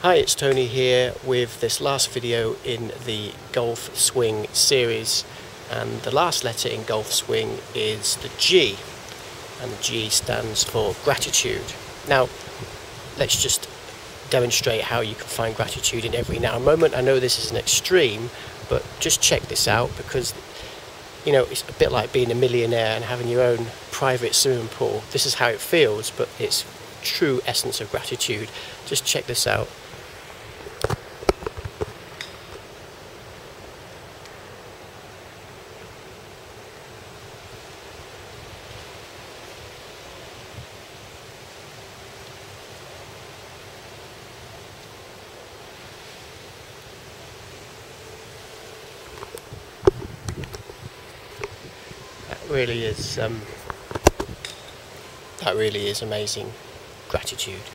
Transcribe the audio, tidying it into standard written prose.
Hi, it's Tony here with this last video in the golf swing series, and the last letter in golf swing is the G, and the G stands for gratitude. Now let's just demonstrate how you can find gratitude in every now and moment. I know this is an extreme, but just check this out, because you know, it's a bit like being a millionaire and having your own private swimming pool. This is how it feels, but it's true essence of gratitude. Just check this out. That really is amazing gratitude.